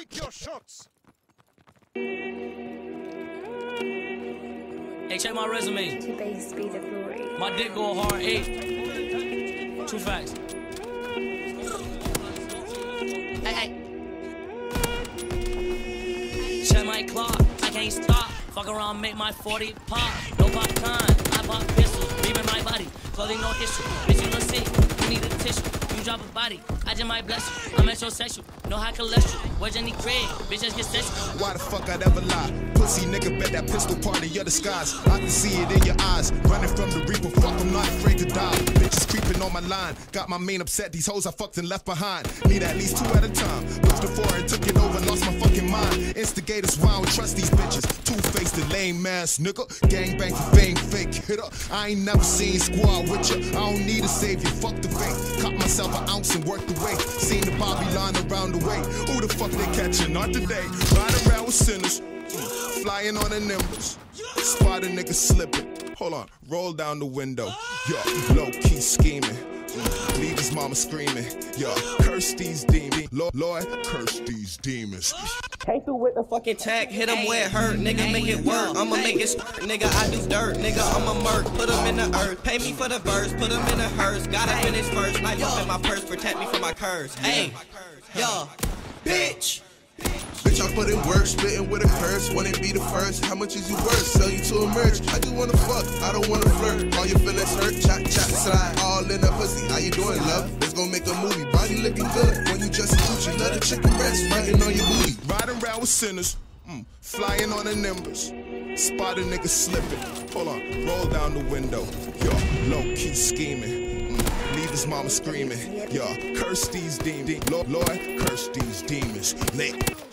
Pick your shots. Hey, check my resume. To base speed of glory. My dick go hard 8. True facts. Hey. Check my clock, I can't stop. Fuck around, make my 40 pop. No popcorn, I pop pistols. Leaving my body, clothing no issue. Bitch, you look sick, you need a tissue. You drop a body, I just might bless you. I'm metrosexual, no high cholesterol. Where's Jenny Craig? Bitch, just get sexual. Why the fuck I'd ever lie? Pussy nigga, bet that pistol part of your disguise. I can see it in your eyes. Running from the reaper, fuck, I'm not afraid to die. Bitches creeping on my line. Got my main upset, these hoes I fucked and left behind. Need at least 2 at a time. Pushed the 4 and took it over, lost my fucking mind. Instigators, why I don't trust these bitches. Two-faced and lame ass nigga. Gangbang for fame, fake hitter. I ain't never seen squad with ya. I don't need a savior, fuck the fake. Caught myself an ounce and worked the weight. Seen the Bobby line around the way. Who the fuck they catching? Not today. Riding around with sinners. Flying on the nimbus. Spot a nigga slipping. Hold on, roll down the window. Yo, low-key scheming. Leave his mama screaming. Yo, curse these demons. Lord, curse these demons. Came through with the fucking tag, hit him where it hurt, nigga, make it work. I'ma make it nigga, I do dirt, nigga, I'ma murk. Put him in the earth, pay me for the verse, put him in the hearse. Gotta finish first, knife up in my purse, protect me from my curse. Hey, yo, bitch. Bitch, I put in work, spitting with a curse. Wanna be the first, how much is you worth? Sell you to a merch, I just wanna fuck, I don't wanna flirt. All your feelings hurt, chat, slide. All in the pussy, how you doing, love? Let's go make a movie, body looking good. When you just a Gucci, let a chicken rest, biting on your booty. Riding around with sinners, flying on the nimbus. Spot a nigga slipping. Hold on, roll down the window. Yo, low-key scheming. Leave his mama screaming. Yo, curse these demons. Lord, curse these demons. Lit.